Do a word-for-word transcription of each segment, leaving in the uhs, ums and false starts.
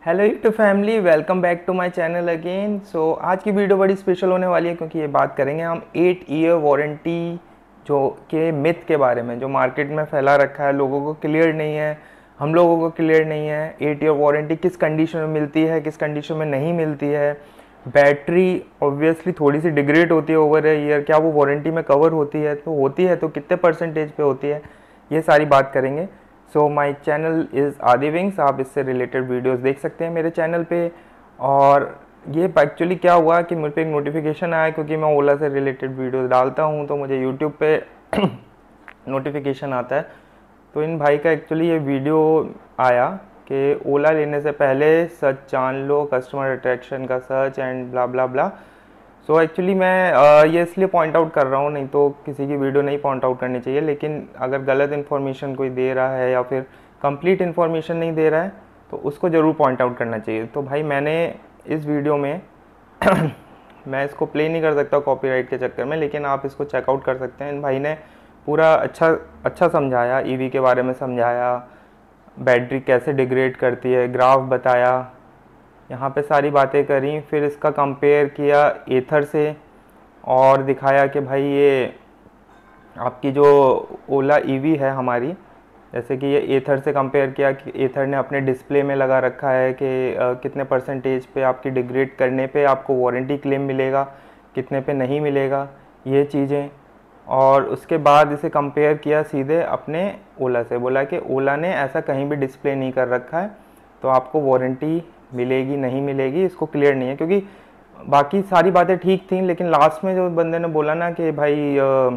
Hello YouTube family, welcome back to my channel again. So आज की video बड़ी special होने वाली है क्योंकि ये बात करेंगे हम एट ईयर वारंटी जो के मिथ के बारे में, जो मार्केट में फैला रखा है, लोगों को क्लियर नहीं है, हम लोगों को क्लियर नहीं है। एट ईयर वारंटी किस कंडीशन में मिलती है, किस कंडीशन में नहीं मिलती है। बैटरी ऑब्वियसली थोड़ी सी डिग्रेड होती है ओवर ए ईयर, क्या वो वारंटी में कवर होती है? तो होती है तो कितने परसेंटेज पे होती है, ये सारी बात करेंगे। So my channel is Aadi wings, आप इससे रिलेटेड वीडियोस देख सकते हैं मेरे चैनल पे। और ये एक्चुअली क्या हुआ कि मुझ पे एक नोटिफिकेशन आया, क्योंकि मैं ओला से रिलेटेड वीडियोस डालता हूँ तो मुझे यूट्यूब पे नोटिफिकेशन आता है। तो इन भाई का एक्चुअली ये वीडियो आया कि ओला लेने से पहले सच जान लो, कस्टमर अट्रैक्शन का such and blah blah blah. So actually मैं uh, ये इसलिए पॉइंट आउट कर रहा हूँ, नहीं तो किसी की वीडियो नहीं पॉइंट आउट करनी चाहिए, लेकिन अगर गलत इन्फॉर्मेशन कोई दे रहा है या फिर कंप्लीट इन्फॉर्मेशन नहीं दे रहा है तो उसको ज़रूर पॉइंट आउट करना चाहिए। तो भाई मैंने इस वीडियो में मैं इसको प्ले नहीं कर सकता कॉपीराइट के चक्कर में, लेकिन आप इसको चेकआउट कर सकते हैं। इन भाई ने पूरा अच्छा अच्छा समझाया, ईवी के बारे में समझाया, बैटरी कैसे डिग्रेड करती है, ग्राफ बताया, यहाँ पे सारी बातें करी। फिर इसका कंपेयर किया एथर से और दिखाया कि भाई ये आपकी जो ओला ईवी है हमारी, जैसे कि ये एथर से कंपेयर किया कि एथर ने अपने डिस्प्ले में लगा रखा है कि आ, कितने परसेंटेज पे आपकी डिग्रेड करने पे आपको वारंटी क्लेम मिलेगा, कितने पे नहीं मिलेगा, ये चीज़ें। और उसके बाद इसे कंपेयर किया सीधे अपने ओला से, बोला कि ओला ने ऐसा कहीं भी डिस्प्ले नहीं कर रखा है तो आपको वारंटी मिलेगी नहीं मिलेगी इसको क्लियर नहीं है। क्योंकि बाकी सारी बातें ठीक थी, लेकिन लास्ट में जो बंदे ने बोला ना कि भाई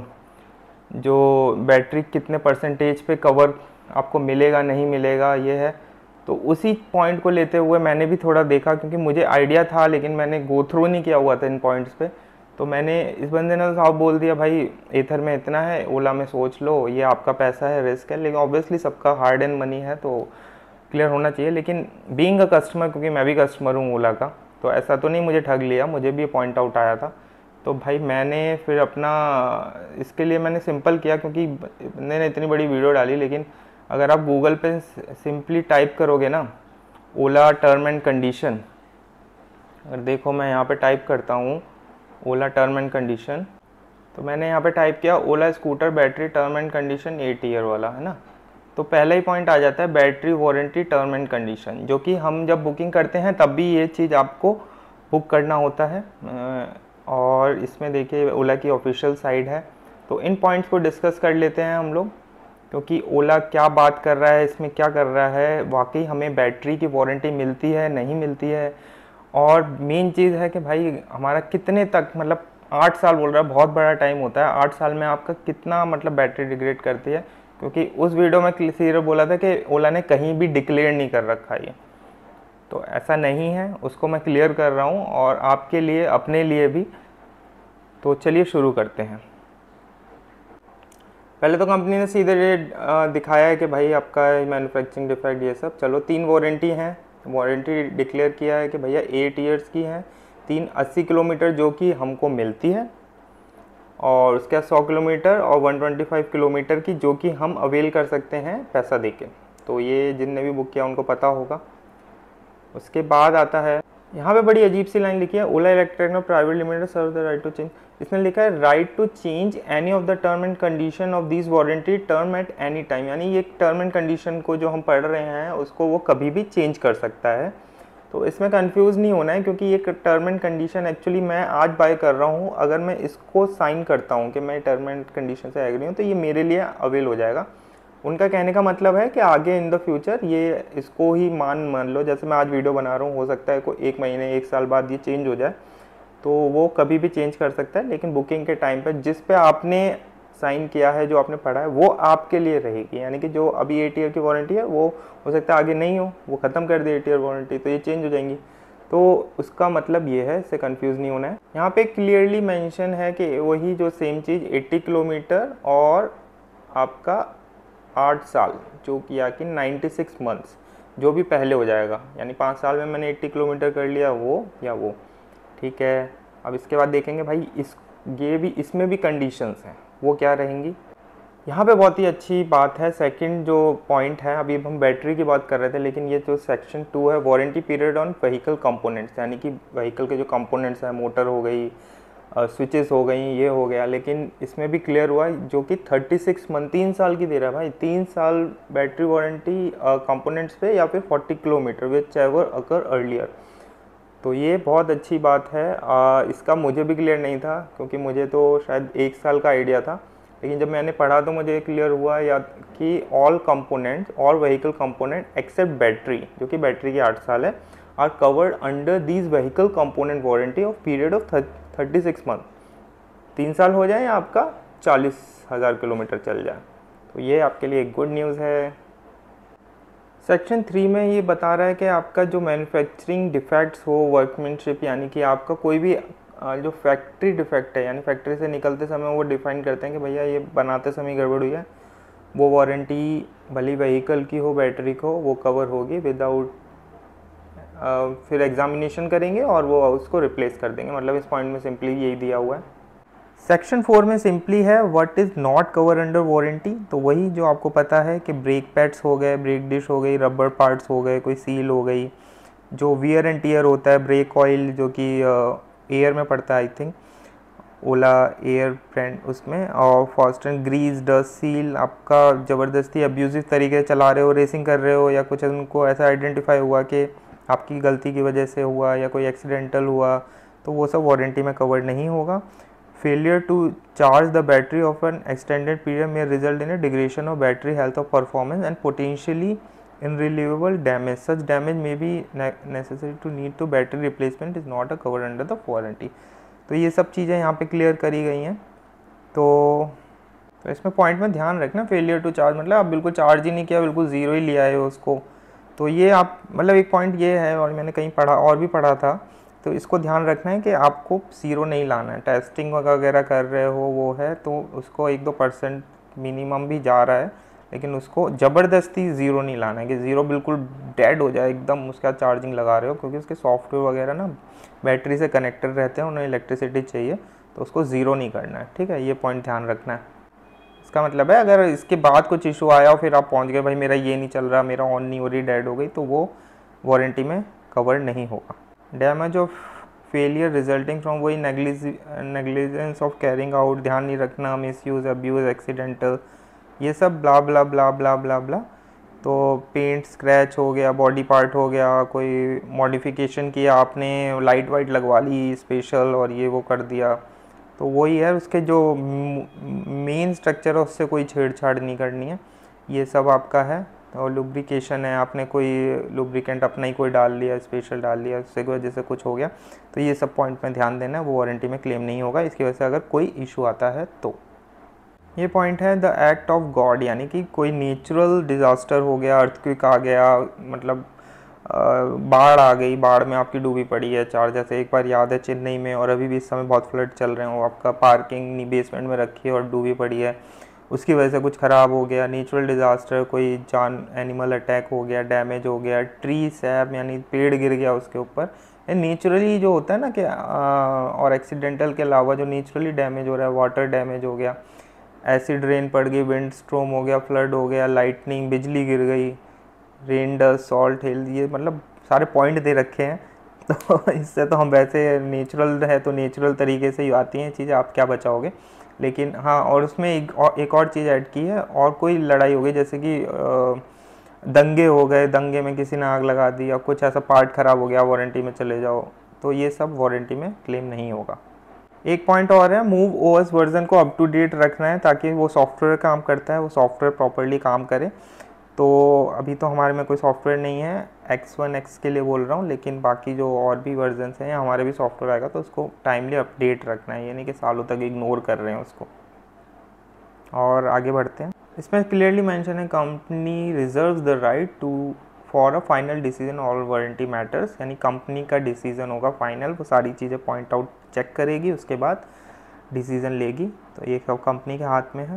जो बैटरी कितने परसेंटेज पे कवर आपको मिलेगा नहीं मिलेगा ये है, तो उसी पॉइंट को लेते हुए मैंने भी थोड़ा देखा, क्योंकि मुझे आइडिया था लेकिन मैंने गो थ्रू नहीं किया हुआ था इन पॉइंट्स पे। तो मैंने इस बंदे ने तो साफ बोल दिया भाई एथर में इतना है, ओला में सोच लो, ये आपका पैसा है, रिस्क है। लेकिन ऑब्वियसली सबका हार्ड एंड मनी है तो क्लियर होना चाहिए। लेकिन बीइंग अ कस्टमर, क्योंकि मैं भी कस्टमर हूँ ओला का, तो ऐसा तो नहीं मुझे ठग लिया, मुझे भी पॉइंट आउट आया था। तो भाई मैंने फिर अपना इसके लिए मैंने सिंपल किया, क्योंकि मैंने इतनी बड़ी वीडियो डाली, लेकिन अगर आप गूगल पे सिंपली टाइप करोगे ना ओला टर्म एंड कंडीशन, अगर देखो मैं यहाँ पे टाइप करता हूँ ओला टर्म एंड कंडीशन, तो मैंने यहाँ पे टाइप किया Ola scooter battery term and condition eight year वाला, है ना। तो पहला ही पॉइंट आ जाता है battery warranty term and condition, जो कि हम जब बुकिंग करते हैं तब भी ये चीज़ आपको बुक करना होता है। और इसमें देखिए ओला की ऑफिशियल साइट है, तो इन पॉइंट्स को डिस्कस कर लेते हैं हम लोग, क्योंकि ओला क्या बात कर रहा है, इसमें क्या कर रहा है, वाकई हमें बैटरी की वारंटी मिलती है नहीं मिलती है। और मेन चीज़ है कि भाई हमारा कितने तक, मतलब आठ साल बोल रहा है, बहुत बड़ा टाइम होता है, आठ साल में आपका कितना मतलब बैटरी डिग्रेड करती है। क्योंकि उस वीडियो में क्लियर बोला था कि ओला ने कहीं भी डिक्लेयर नहीं कर रखा है, तो ऐसा नहीं है, उसको मैं क्लियर कर रहा हूँ और आपके लिए अपने लिए भी। तो चलिए शुरू करते हैं। पहले तो कंपनी ने सीधे रेट दिखाया है कि भाई आपका मैन्युफैक्चरिंग डिफेक्ट ये सब, चलो तीन वारंटी हैं, वारंटी डिक्लेयर किया है कि भैया एट ईयर्स की हैं, तीन अस्सी किलोमीटर जो कि हमको मिलती है, और उसके बाद सौ किलोमीटर और वन ट्वेंटी फाइव किलोमीटर की जो कि हम अवेल कर सकते हैं पैसा देके। तो ये जिनने भी बुक किया उनको पता होगा। उसके बाद आता है यहाँ पे बड़ी अजीब सी लाइन लिखी है, Ola electric private limited serve the right to change. इसमें लिखा है right to change any of the term and condition of this warranty term at any time, यानी ये टर्म एंड कंडीशन को जो हम पढ़ रहे हैं उसको वो कभी भी चेंज कर सकता है। तो इसमें कंफ्यूज नहीं होना है, क्योंकि ये टर्म एंड कंडीशन एक्चुअली मैं आज बाय कर रहा हूँ, अगर मैं इसको साइन करता हूँ कि मैं टर्म एंड कंडीशन से एग्री हूँ तो ये मेरे लिए अवेल हो जाएगा। उनका कहने का मतलब है कि आगे इन द फ्यूचर ये इसको ही मान मान लो, जैसे मैं आज वीडियो बना रहा हूँ, हो सकता है कोई एक महीने एक साल बाद ये चेंज हो जाए, तो वो कभी भी चेंज कर सकता है। लेकिन बुकिंग के टाइम पर जिस पे आपने साइन किया है, जो आपने पढ़ा है, वो आपके लिए रहेगी। यानी कि जो अभी एट ईयर की वारंटी है वो हो सकता है आगे नहीं हो, वो ख़त्म कर दे एट ईयर वारंटी, तो ये चेंज हो जाएंगी। तो उसका मतलब ये है, इससे कंफ्यूज नहीं होना है। यहाँ पे क्लियरली मेंशन है कि वही जो सेम चीज़ अस्सी किलोमीटर और आपका आठ साल जो किया कि छियानवे मंथ्स जो भी पहले हो जाएगा, यानी पाँच साल में मैंने अस्सी किलोमीटर कर लिया वो या वो, ठीक है। अब इसके बाद देखेंगे भाई इस ये भी, इसमें भी कंडीशंस हैं, वो क्या रहेंगी। यहाँ पे बहुत ही अच्छी बात है। सेकंड जो पॉइंट है, अभी हम बैटरी की बात कर रहे थे, लेकिन ये जो सेक्शन टू है, warranty period on vehicle components, यानी कि व्हीकल के जो कंपोनेंट्स हैं, मोटर हो गई, स्विचेस हो गई, ये हो गया, लेकिन इसमें भी क्लियर हुआ जो कि थर्टी सिक्स मंथ, तीन साल की दे रहा है भाई, तीन साल बैटरी वारंटी कंपोनेंट्स पे, या फिर forty kilometre whichever occur earlier. तो ये बहुत अच्छी बात है। आ, इसका मुझे भी क्लियर नहीं था, क्योंकि मुझे तो शायद एक साल का आइडिया था, लेकिन जब मैंने पढ़ा तो मुझे क्लियर हुआ या कि ऑल कंपोनेंट्स और व्हीकल कंपोनेंट एक्सेप्ट बैटरी, जो कि बैटरी की आठ साल है, are covered under these vehicle component warranty of period of thirty six month. तीन साल हो जाए या आपका चालीस हज़ार किलोमीटर चल जाए, तो ये आपके लिए एक गुड न्यूज़ है। सेक्शन थ्री में ये बता रहा है कि आपका जो मैन्युफैक्चरिंग डिफेक्ट्स हो, वर्कमैनशिप, यानी कि आपका कोई भी जो फैक्ट्री डिफेक्ट है, यानी फैक्ट्री से निकलते समय वो डिफाइन करते हैं कि भैया ये बनाते समय गड़बड़ हुई है, वो वारंटी भली व्हीकल की हो, बैटरी को, वो कवर होगी विदाउट, फिर एग्जामिनेशन करेंगे और वो उसको रिप्लेस कर देंगे। मतलब इस पॉइंट में सिंपली यही दिया हुआ है। सेक्शन फोर में सिंपली है what is not cover under warranty, तो वही जो आपको पता है कि ब्रेक पैड्स हो गए, ब्रेक डिश हो गई, रबर पार्ट्स हो गए, कोई सील हो गई, जो वियर एंड टीयर होता है, ब्रेक ऑयल जो कि एयर में पड़ता है, I think Ola air brand उसमें, और fast and grease, dust seal, आपका ज़बरदस्ती अब्यूजिव तरीके से चला रहे हो, रेसिंग कर रहे हो, या कुछ उनको ऐसा आइडेंटिफाई हुआ कि आपकी गलती की वजह से हुआ या कोई एक्सीडेंटल हुआ, तो वो सब वारंटी में कवर नहीं होगा। Failure to charge the battery of an extended period में result in a degradation of battery health of performance and potentially irreversible damage. Such damage may be necessary to need to battery replacement is not a covered under the warranty. तो ये सब चीज़ें यहाँ पे clear करी गई हैं। तो तो इसमें पॉइंट में ध्यान रखना, फेलियर टू चार्ज मतलब आप बिल्कुल चार्ज ही नहीं किया, बिल्कुल ज़ीरो ही ले आए हो उसको, तो ये आप मतलब एक पॉइंट ये है, और मैंने कहीं पढ़ा और भी पढ़ा था, तो इसको ध्यान रखना है कि आपको ज़ीरो नहीं लाना है। टेस्टिंग वगैरह कर रहे हो वो है तो उसको एक दो परसेंट मिनिमम भी जा रहा है, लेकिन उसको ज़बरदस्ती ज़ीरो नहीं लाना है कि ज़ीरो बिल्कुल डेड हो जाए एकदम, उसका चार्जिंग लगा रहे हो, क्योंकि उसके सॉफ्टवेयर वगैरह ना बैटरी से कनेक्टेड रहते हैं, उन्हें इलेक्ट्रिसिटी चाहिए, तो उसको ज़ीरो नहीं करना है। ठीक है, ये पॉइंट ध्यान रखना है। इसका मतलब है अगर इसके बाद कुछ इशू आया और फिर आप पहुंच गए भाई मेरा ये नहीं चल रहा, मेरा ऑन नहीं हो रही, डेड हो गई, तो वो वारंटी में कवर नहीं होगा। Damage of failure resulting from वही नेग्लिजेंस ऑफ कैरिंग आउट, ध्यान नहीं रखना, मिस यूज़, अब्यूज़, एक्सीडेंटल, ये सब ब्ला ब्ला ब्ला ब्ला ब्ला ब्ला। तो पेंट स्क्रैच हो गया, बॉडी पार्ट हो गया, कोई मॉडिफिकेशन किया आपने, लाइट वाइट लगवा ली स्पेशल और ये वो कर दिया, तो वही है, उसके जो मेन स्ट्रक्चर है उससे कोई छेड़छाड़ नहीं करनी है, ये सब आपका है। और लुब्रिकेशन है, आपने कोई लुब्रिकेंट अपना ही कोई डाल लिया, स्पेशल डाल लिया, उससे वजह से कुछ हो गया, तो ये सब पॉइंट में ध्यान देना है, वो वारंटी में क्लेम नहीं होगा इसकी वजह से अगर कोई इशू आता है तो। ये पॉइंट है द एक्ट ऑफ गॉड, यानी कि कोई नेचुरल डिज़ास्टर हो गया, अर्थक्वेक आ गया, मतलब बाढ़ आ गई, बाढ़ में आपकी डूबी पड़ी है चार, जैसे एक बार याद है चेन्नई में, और अभी भी इस समय बहुत फ्लड चल रहे हो, आपका पार्किंग बेसमेंट में रखी है और डूबी पड़ी है, उसकी वजह से कुछ ख़राब हो गया, नेचुरल डिज़ास्टर, कोई जान एनिमल अटैक हो गया, डैमेज हो गया, ट्री सैप यानी पेड़ गिर गया उसके ऊपर, नेचुरली जो होता है ना कि और एक्सीडेंटल के अलावा जो नेचुरली डैमेज हो रहा है, वाटर डैमेज हो गया, एसिड रेन पड़ गई, विंड स्ट्रोम हो गया, फ्लड हो गया, लाइटनिंग, बिजली गिर गई, रेन डस्ट, सॉल्ट हिल, ये मतलब सारे पॉइंट दे रखे हैं। तो इससे तो हम वैसे नेचुरल है तो नेचुरल तरीके से ही आती हैं चीज़ें, आप क्या बचाओगे। लेकिन हाँ, और उसमें एक और एक और चीज़ ऐड की है, और कोई लड़ाई हो गई जैसे कि दंगे हो गए, दंगे में किसी ने आग लगा दी या कुछ ऐसा पार्ट ख़राब हो गया, वारंटी में चले जाओ, तो ये सब वारंटी में क्लेम नहीं होगा। एक पॉइंट और है, मूव ओएस वर्जन को अप टू डेट रखना है ताकि वो सॉफ्टवेयर काम करता है, वो सॉफ्टवेयर प्रॉपरली काम करे। तो अभी तो हमारे में कोई सॉफ्टवेयर नहीं है, एक्स वन एक्स के लिए बोल रहा हूँ, लेकिन बाकी जो और भी वर्जन्स हैं हमारे भी सॉफ्टवेयर आएगा तो उसको टाइमली अपडेट रखना है, ये नहीं कि सालों तक इग्नोर कर रहे हैं उसको। और आगे बढ़ते हैं, इसमें क्लियरली मेंशन है company reserves the right to for a final decision all warranty matters, यानी कंपनी का डिसीजन होगा फाइनल, वो सारी चीज़ें पॉइंट आउट चेक करेगी, उसके बाद डिसीजन लेगी, तो ये सब कंपनी के हाथ में है।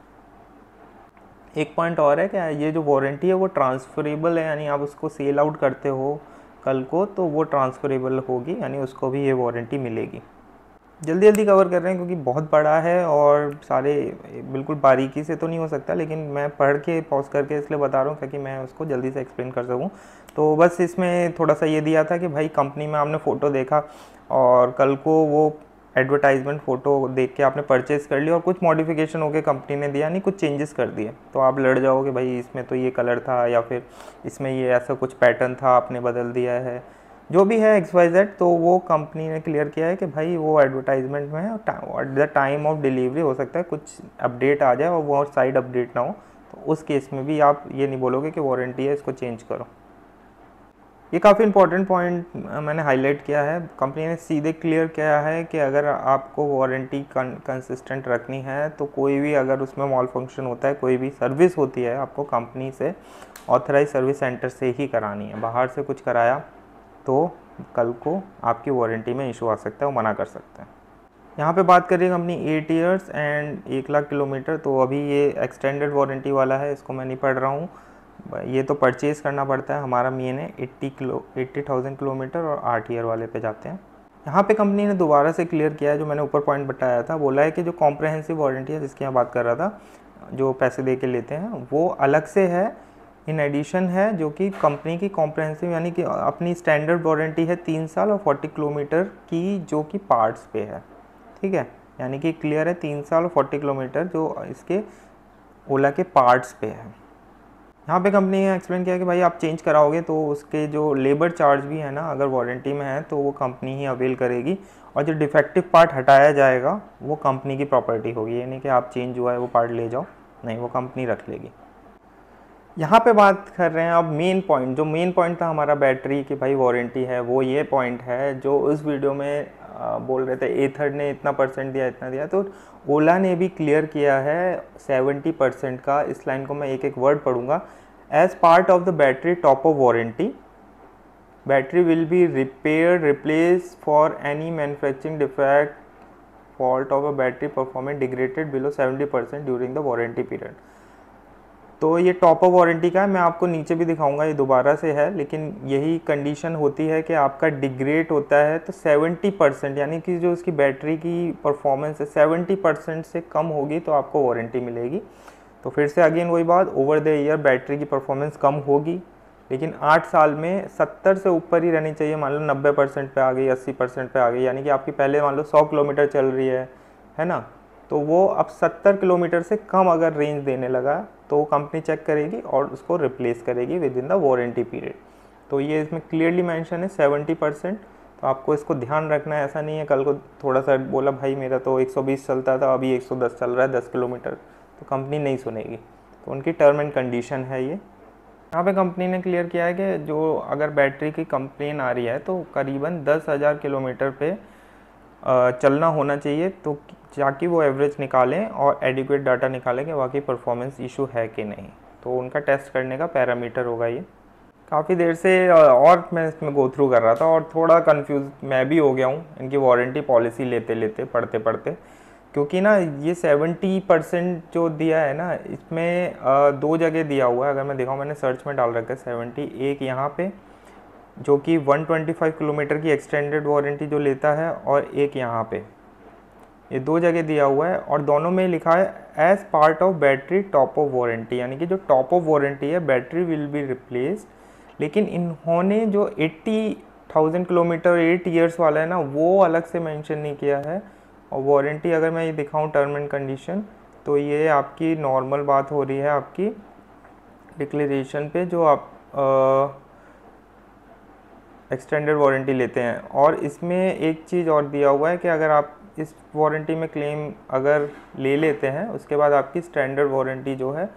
एक पॉइंट और है कि ये जो वारंटी है वो ट्रांसफरेबल है, यानी आप उसको सेल आउट करते हो कल को तो वो ट्रांसफरेबल होगी, यानी उसको भी ये वारंटी मिलेगी। जल्दी जल्दी कवर कर रहे हैं क्योंकि बहुत बड़ा है और सारे बिल्कुल बारीकी से तो नहीं हो सकता, लेकिन मैं पढ़ के पॉज करके इसलिए बता रहा हूँ ताकि मैं उसको जल्दी से एक्सप्लेन कर सकूँ। तो बस इसमें थोड़ा सा ये दिया था कि भाई कंपनी में आपने फ़ोटो देखा और कल को वो एडवर्टाइजमेंट फ़ोटो देख के आपने परचेज़ कर लिया और कुछ मॉडिफिकेशन हो के कंपनी ने दिया, नहीं कुछ चेंजेस कर दिए, तो आप लड़ जाओगे भाई इसमें तो ये कलर था या फिर इसमें ये ऐसा कुछ पैटर्न था आपने बदल दिया है, जो भी है एक्स वाई जेड। तो वो कंपनी ने क्लियर किया है कि भाई वो एडवर्टाइजमेंट में है, at the time of delivery हो सकता है कुछ अपडेट आ जाए और वो साइड अपडेट ना हो, तो उस केस में भी आप ये नहीं बोलोगे कि वारंटी है इसको चेंज करो। ये काफ़ी इंपॉर्टेंट पॉइंट मैंने हाईलाइट किया है। कंपनी ने सीधे क्लियर किया है कि अगर आपको वारंटी कंसिस्टेंट रखनी है तो कोई भी अगर उसमें मॉल फंक्शन होता है, कोई भी सर्विस होती है, आपको कंपनी से ऑथराइज सर्विस सेंटर से ही करानी है। बाहर से कुछ कराया तो कल को आपकी वारंटी में इशू आ सकता है, वो मना कर सकता है। यहाँ पे बात करें कंपनी एट ईयर्स एंड एक लाख किलोमीटर, तो अभी ये एक्सटेंडेड वारंटी वाला है, इसको मैं नहीं पढ़ रहा हूँ, ये तो परचेज़ करना पड़ता है। हमारा मेन है eighty kilo eighty thousand kilometre और आठ ईयर वाले पे जाते हैं। यहाँ पे कंपनी ने दोबारा से क्लियर किया है, जो मैंने ऊपर पॉइंट बताया था, बोला है कि जो कॉम्प्रहेंसिव वारंटी है जिसकी मैं बात कर रहा था, जो पैसे दे के लेते हैं, वो अलग से है, इन एडिशन है, जो कि कंपनी की कॉम्प्रहेंसिव यानी कि अपनी स्टैंडर्ड वारंटी है तीन साल और फोर्टी किलोमीटर की, जो कि पार्ट्स पे है, ठीक है, यानी कि क्लियर है तीन साल और फोर्टी किलोमीटर जो इसके ओला के पार्ट्स पे है। यहाँ पे कंपनी ने एक्सप्लेन किया कि भाई आप चेंज कराओगे तो उसके जो लेबर चार्ज भी है ना, अगर वारंटी में है तो वो कंपनी ही अवेल करेगी, और जो डिफेक्टिव पार्ट हटाया जाएगा वो कंपनी की प्रॉपर्टी होगी, ये नहीं कि आप चेंज हुआ है वो पार्ट ले जाओ, नहीं, वो कंपनी रख लेगी। यहाँ पे बात कर रहे हैं अब मेन पॉइंट, जो मेन पॉइंट था हमारा बैटरी की भाई वारंटी है, वो ये पॉइंट है जो उस वीडियो में आ, बोल रहे थे एथर ने इतना परसेंट दिया इतना दिया, तो ओला ने भी क्लियर किया है सेवेंटी परसेंट का। इस लाइन को मैं एक एक वर्ड पढ़ूंगा। As part of the battery top of warranty, battery will be repair replace for any manufacturing defect fault of a battery performance degraded below seventy percent during the warranty period. तो ये top of warranty का है, मैं आपको नीचे भी दिखाऊंगा, ये दोबारा से है, लेकिन यही कंडीशन होती है कि आपका डिग्रेड होता है तो सेवेंटी परसेंट, यानी कि जो उसकी बैटरी की परफॉर्मेंस है सेवेंटी परसेंट से कम होगी तो आपको वारंटी मिलेगी। तो फिर से अगेन वही बात, ओवर द ईयर बैटरी की परफॉर्मेंस कम होगी, लेकिन आठ साल में सत्तर से ऊपर ही रहनी चाहिए। मान लो नब्बे परसेंट पे आ गई, अस्सी परसेंट पे आ गई, यानी कि आपकी पहले मान लो सौ किलोमीटर चल रही है है ना, तो वो अब सत्तर किलोमीटर से कम अगर रेंज देने लगा तो कंपनी चेक करेगी और उसको रिप्लेस करेगी within the warranty period. तो ये इसमें क्लियरली मेंशन है सेवेंटी परसेंट, तो आपको इसको ध्यान रखना है। ऐसा नहीं है कल को थोड़ा सा बोला भाई मेरा तो एक सौ बीस चलता था अभी एक सौ दस चल रहा है दस किलोमीटर, तो कंपनी नहीं सुनेगी, तो उनकी टर्म एंड कंडीशन है ये। यहाँ पे कंपनी ने क्लियर किया है कि जो अगर बैटरी की कंप्लेन आ रही है तो करीबन दस हज़ार किलोमीटर पे चलना होना चाहिए, तो ताकि वो एवरेज निकालें और एडिक्वेट डाटा निकालें कि वाकई परफॉर्मेंस इशू है कि नहीं, तो उनका टेस्ट करने का पैरामीटर होगा ये। काफ़ी देर से और मैं इसमें गो थ्रू कर रहा था और थोड़ा कंफ्यूज मैं भी हो गया हूँ इनकी वारंटी पॉलिसी लेते लेते पढ़ते पढ़ते, क्योंकि ना ये सेवेंटी परसेंट जो दिया है ना, इसमें दो जगह दिया हुआ है, अगर मैं दिखाऊँ मैंने सर्च में डाल रखा है सेवेंटी, एक यहाँ पे जो कि वन ट्वेंटी फाइव किलोमीटर की एक्सटेंडेड वारंटी जो लेता है, और एक यहाँ पे, ये दो जगह दिया हुआ है और दोनों में लिखा है as part of battery top of warranty, यानी कि जो टॉप ऑफ वारंटी है बैटरी विल बी रिप्लेस, लेकिन इन्होंने जो eighty thousand kilometre eight years वाला है ना वो अलग से मेंशन नहीं किया है। और वारंटी अगर मैं ये दिखाऊं टर्म एंड कंडीशन, तो ये आपकी नॉर्मल बात हो रही है आपकी डिक्लेरेशन पे जो आप एक्सटेंडेड वारंटी लेते हैं। और इसमें एक चीज़ और दिया हुआ है कि अगर आप इस वारंटी में क्लेम अगर ले लेते हैं उसके बाद आपकी स्टैंडर्ड वारंटी जो है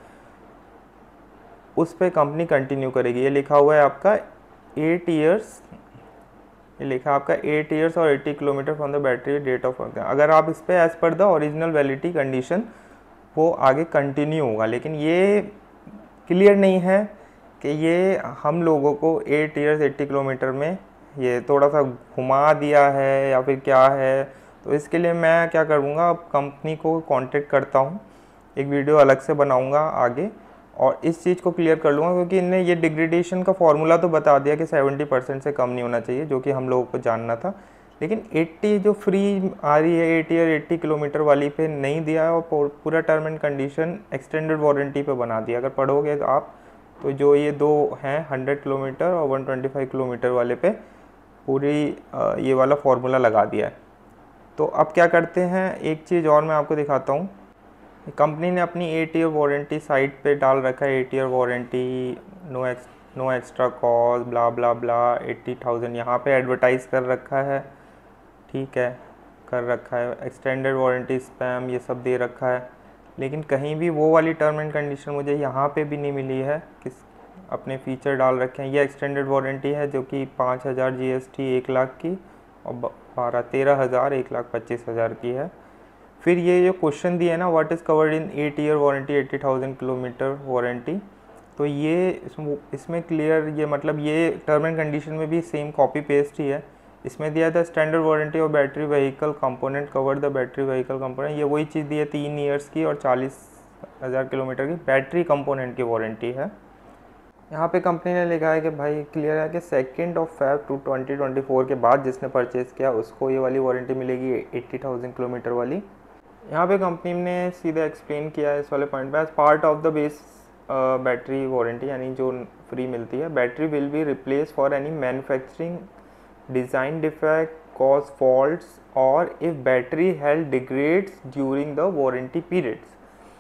उस पर कंपनी कंटिन्यू करेगी। ये लिखा हुआ है आपका एट ईयर्स, ये लिखा आपका एट ईयर्स और eighty kilometre from the battery date of, अगर आप इस पर as per the original validity condition वो आगे कंटिन्यू होगा। लेकिन ये क्लियर नहीं है कि ये हम लोगों को एट ईयर्स एट्टी किलोमीटर में ये थोड़ा सा घुमा दिया है या फिर क्या है। तो इसके लिए मैं क्या करूँगा, अब कंपनी को कांटेक्ट करता हूँ, एक वीडियो अलग से बनाऊँगा आगे और इस चीज़ को क्लियर कर लूँगा, क्योंकि इनने ये डिग्रेडेशन का फॉर्मूला तो बता दिया कि सेवेंटी परसेंट से कम नहीं होना चाहिए, जो कि हम लोगों को जानना था, लेकिन अस्सी जो फ्री आ रही है अस्सी और अस्सी किलोमीटर वाली पे नहीं दिया है, और पूरा term and condition extended warranty पे बना दिया। अगर पढ़ोगे तो आप, तो जो ये दो हैं हंड्रेड किलोमीटर और वन ट्वेंटी फाइव किलोमीटर वाले पे पूरी ये वाला फार्मूला लगा दिया है। तो अब क्या करते हैं, एक चीज़ और मैं आपको दिखाता हूँ। कंपनी ने अपनी एट ईयर वारंटी साइट पे डाल रखा है, eight year warranty, no ex no extra cost, blah blah blah, eighty thousand यहाँ पे एडवर्टाइज़ कर रखा है, ठीक है, कर रखा है, एक्सटेंडेड वारंटी, स्पैम, ये सब दे रखा है। लेकिन कहीं भी वो वाली टर्म एंड कंडीशन मुझे यहाँ पे भी नहीं मिली है। किस अपने फीचर डाल रखे हैं, ये एक्सटेंडेड वारंटी है जो कि पाँच हज़ार जी एस टी एक लाख की, और बारह तेरह हज़ार एक लाख पच्चीस हज़ार की है। फिर ये जो क्वेश्चन दिया है ना, what is covered in eight year warranty eighty thousand kilometre warranty, तो ये इसमें इसमें क्लियर, ये मतलब ये टर्म एंड कंडीशन में भी सेम कॉपी पेस्ट ही है। इसमें दिया था स्टैंडर्ड वारंटी और battery vehicle component covered the battery vehicle component, ये वही चीज़ दी है, तीन ईयर्स की और चालीस हज़ार किलोमीटर की बैटरी कंपोनेंट की वारंटी है। यहाँ पे कंपनी ने लिखा है कि भाई क्लियर है कि second of Feb two twenty twenty four के बाद जिसने परचेज़ किया उसको ये वाली वारंटी मिलेगी एट्टी थाउजेंड किलोमीटर वाली। यहाँ पे कंपनी ने सीधा एक्सप्लेन किया है इस वाले पॉइंट पे, as part of the base battery warranty, यानी जो फ्री मिलती है, battery will be replace for any manufacturing design defect, cause faults, और if battery health degrades during the warranty periods.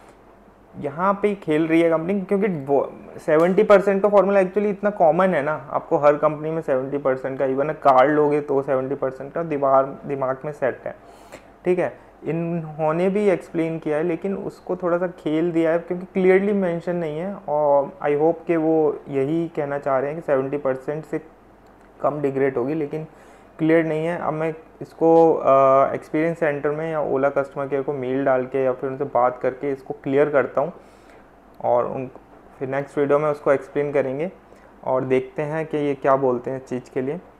यहाँ पे खेल रही है कंपनी, क्योंकि सेवेंटी परसेंट का फॉर्मूला एक्चुअली इतना कॉमन है ना, आपको हर कंपनी में सेवेंटी परसेंट का, इवन कार्ड लोगे तो सेवेंटी परसेंट का दिमाग दिमाग में सेट है, ठीक है। इन्होंने भी एक्सप्लेन किया है, लेकिन उसको थोड़ा सा खेल दिया है क्योंकि क्लियरली मेंशन नहीं है, और आई होप कि वो यही कहना चाह रहे हैं कि सेवेंटी परसेंट से कम डिग्रेड होगी, लेकिन क्लियर नहीं है। अब मैं इसको एक्सपीरियंस uh, सेंटर में या ओला कस्टमर केयर को मेल डाल के या फिर उनसे बात करके इसको क्लियर करता हूँ, और उन फिर नेक्स्ट वीडियो में उसको एक्सप्लेन करेंगे और देखते हैं कि ये क्या बोलते हैं इस चीज़ के लिए।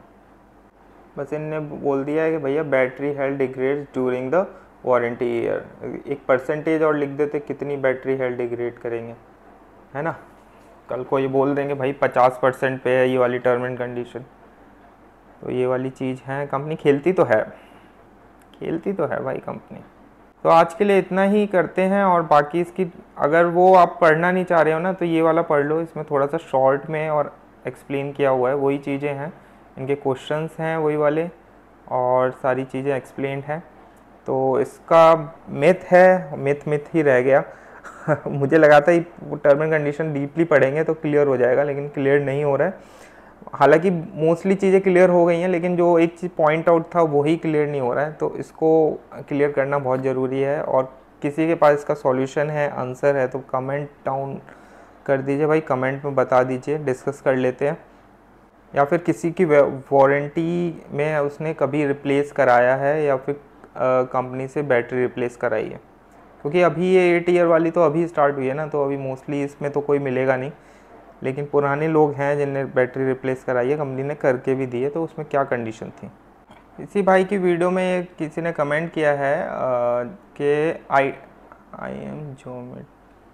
बस इनने बोल दिया है कि भैया battery health degrade during the warranty year, एक परसेंटेज और लिख देते कितनी बैटरी हेल्थ डिग्रेड करेंगे, है ना। कल को ये बोल देंगे भाई पचास परसेंट पे है ये वाली टर्म एंड कंडीशन, तो ये वाली चीज़ है। कंपनी खेलती तो है, खेलती तो है भाई कंपनी। तो आज के लिए इतना ही करते हैं, और बाकी इसकी अगर वो आप पढ़ना नहीं चाह रहे हो ना, तो ये वाला पढ़ लो, इसमें थोड़ा सा शॉर्ट में और एक्सप्लेन किया हुआ है, वही चीज़ें हैं, इनके क्वेश्चंस हैं वही वाले, और सारी चीज़ें एक्सप्लेन्ड हैं। तो इसका मिथ है, मिथ मिथ ही रह गया मुझे लगा था वो टर्म एंड कंडीशन डीपली पढ़ेंगे तो क्लियर हो जाएगा, लेकिन क्लियर नहीं हो रहा है। हालांकि मोस्टली चीज़ें क्लियर हो गई हैं, लेकिन जो एक चीज़ पॉइंट आउट था वही क्लियर नहीं हो रहा है, तो इसको क्लियर करना बहुत ज़रूरी है। और किसी के पास इसका सॉल्यूशन है, आंसर है, तो कमेंट डाउन कर दीजिए भाई, कमेंट में बता दीजिए, डिस्कस कर लेते हैं। या फिर किसी की वारंटी में उसने कभी रिप्लेस कराया है या फिर कंपनी से बैटरी रिप्लेस कराई है, क्योंकि अभी ये एट ईयर वाली तो अभी स्टार्ट हुई है ना, तो अभी मोस्टली इसमें तो कोई मिलेगा नहीं, लेकिन पुराने लोग हैं जिनने बैटरी रिप्लेस कराई है, कंपनी ने करके भी दी है, तो उसमें क्या कंडीशन थी। इसी भाई की वीडियो में किसी ने कमेंट किया है कि आई आई एम जोमेटो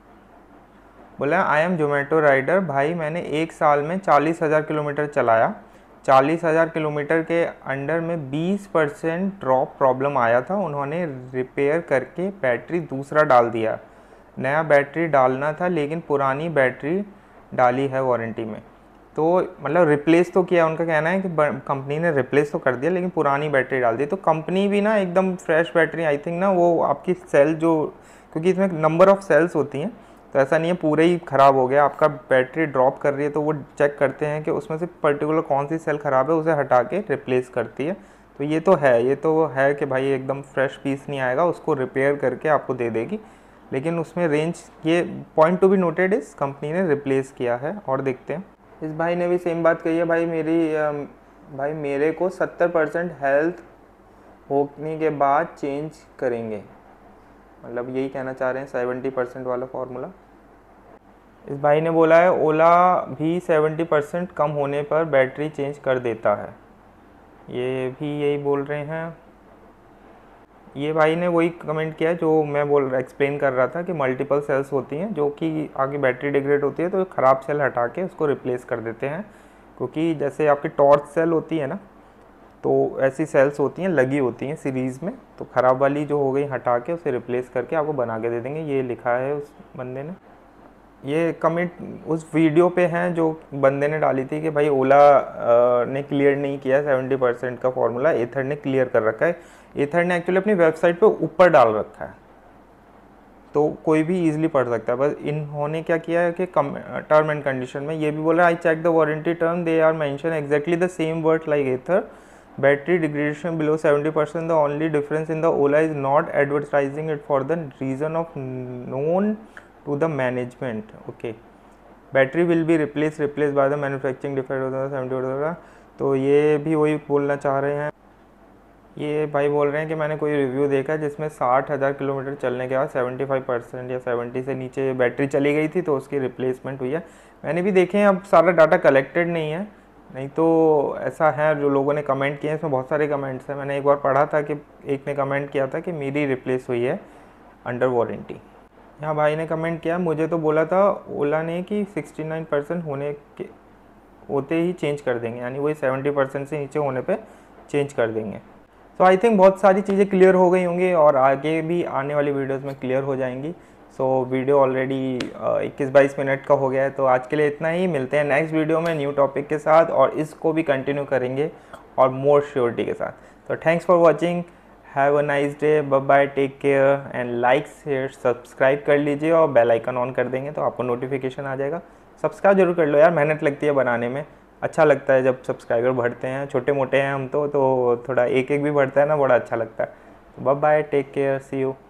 बोला आई एम जोमेटो राइडर, भाई मैंने एक साल में चालीस हज़ार किलोमीटर चलाया, चालीस हज़ार किलोमीटर के अंडर में बीस परसेंट ड्रॉप प्रॉब्लम आया था, उन्होंने रिपेयर करके बैटरी दूसरा डाल दिया, नया बैटरी डालना था लेकिन पुरानी बैटरी डाली है वारंटी में। तो मतलब रिप्लेस तो किया, उनका कहना है कि कंपनी ने रिप्लेस तो कर दिया लेकिन पुरानी बैटरी डाल दी। तो कंपनी भी ना एकदम फ्रेश बैटरी, आई थिंक ना वो आपकी सेल जो, क्योंकि इसमें नंबर ऑफ़ सेल्स होती हैं, तो ऐसा नहीं है पूरे ही ख़राब हो गया, आपका बैटरी ड्रॉप कर रही है तो वो चेक करते हैं कि उसमें से पर्टिकुलर कौन सी सेल ख़राब है, उसे हटा के रिप्लेस करती है। तो ये तो है, ये तो है कि भाई एकदम फ्रेश पीस नहीं आएगा, उसको रिपेयर करके आपको दे देगी, लेकिन उसमें रेंज, ये पॉइंट टू बी नोटेड इस कंपनी ने रिप्लेस किया है। और देखते हैं, इस भाई ने भी सेम बात कही है, भाई मेरी भाई मेरे को सत्तर परसेंट हेल्थ होने के बाद चेंज करेंगे, मतलब यही कहना चाह रहे हैं सेवेंटी परसेंट वाला फार्मूला। इस भाई ने बोला है ओला भी सेवेंटी परसेंट कम होने पर बैटरी चेंज कर देता है, ये भी यही बोल रहे हैं। ये भाई ने वही कमेंट किया जो मैं बोल एक्सप्लेन कर रहा था कि मल्टीपल सेल्स होती हैं जो कि आगे बैटरी डिग्रेड होती है, तो ख़राब सेल हटा के उसको रिप्लेस कर देते हैं, क्योंकि जैसे आपकी टॉर्च सेल होती है ना, तो ऐसी सेल्स होती हैं, लगी होती हैं सीरीज़ में। तो ख़राब वाली जो हो गई हटा के उसे रिप्लेस करके आपको बना के दे देंगे। ये लिखा है उस बंदे ने, ये कमेंट उस वीडियो पे हैं जो बंदे ने डाली थी कि भाई ओला ने क्लियर नहीं किया सेवेंटी परसेंट का फॉर्मूला, एथर ने क्लियर कर रखा है। एथर ने एक्चुअली अपनी वेबसाइट पे ऊपर डाल रखा है, तो कोई भी इजीली पढ़ सकता है। बस इन्होंने क्या किया है कि टर्म एंड कंडीशन में ये भी बोला, I check the warranty term, they are mention exactly the same word like Ather, battery degradation below seventy percent, the only difference in the Ola is not advertising it for the reason of known to the management. Okay, battery will be replace replace by the manufacturing defect होता है seventy. तो ये भी वही बोलना चाह रहे हैं। ये भाई बोल रहे हैं कि मैंने कोई रिव्यू देखा जिसमें साठ हज़ार किलोमीटर चलने के बाद सेवेंटी फाइव परसेंट या सेवेंटी से नीचे बैटरी चली गई थी तो उसकी रिप्लेसमेंट हुई है। मैंने भी देखे हैं, अब सारा डाटा कलेक्टेड नहीं है, नहीं तो ऐसा है जो लोगों ने कमेंट किए हैं, इसमें बहुत सारे कमेंट्स हैं। मैंने एक बार पढ़ा था कि एक ने कमेंट किया था कि मेरी रिप्लेस हुई है अंडर वारंटी। यहाँ भाई ने कमेंट किया, मुझे तो बोला था ओला ने कि सिक्सटी नाइन परसेंट होने के होते ही चेंज कर देंगे, यानी वही सेवेंटी परसेंट से नीचे होने पे चेंज कर देंगे। सो आई थिंक बहुत सारी चीज़ें क्लियर हो गई होंगी और आगे भी आने वाली वीडियोस में क्लियर हो जाएंगी। सो so, वीडियो ऑलरेडी इक्कीस बाईस मिनट का हो गया है, तो आज के लिए इतना ही। मिलते हैं नेक्स्ट वीडियो में न्यू टॉपिक के साथ और इसको भी कंटिन्यू करेंगे और मोर श्योरिटी के साथ। तो thanks for watching, have a nice day, bye bye, take care and like share subscribe कर लीजिए और बेल आइकन ऑन कर देंगे तो आपको नोटिफिकेशन आ जाएगा। सब्सक्राइब जरूर कर लो यार, मेहनत लगती है बनाने में, अच्छा लगता है जब सब्सक्राइबर बढ़ते हैं। छोटे मोटे हैं हम तो तो थोड़ा एक एक भी बढ़ता है ना, बड़ा अच्छा लगता है। Bye bye, take care, see you.